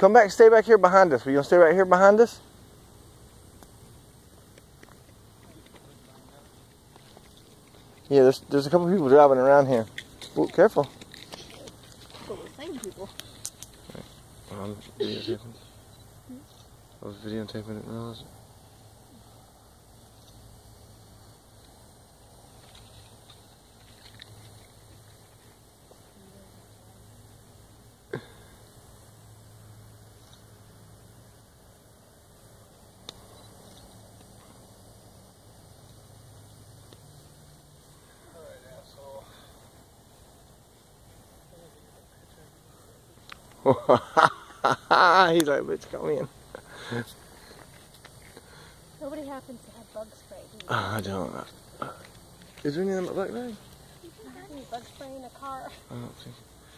come back, stay back here behind us. Will you stay right here behind us? Yeah, there's a couple people driving around here. Oh, careful. Well, the same people. I'm videotaping. I was videotaping it, realize it. He's like, bitch, come in. Nobody happens to have bug spray, do you? I don't. Is there any in my black bag? You can have any bug spray in the car. I don't think.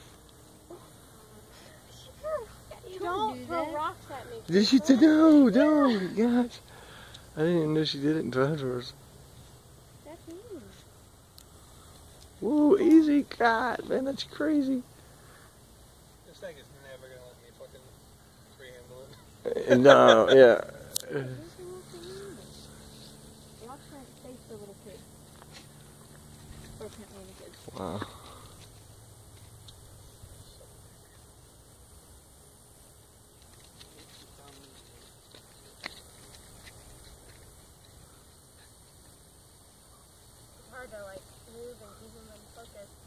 Don't throw rocks at me. Did she? No, don't. Gosh. I didn't even know she did it until afterwards. That's mean. Whoa, easy. God, man, that's crazy. This thing is never going to let me fucking free-handle it. No, yeah. Rocks my face for little kids. Or apparently any kids. Wow. It's hard to like move and keep them in focus.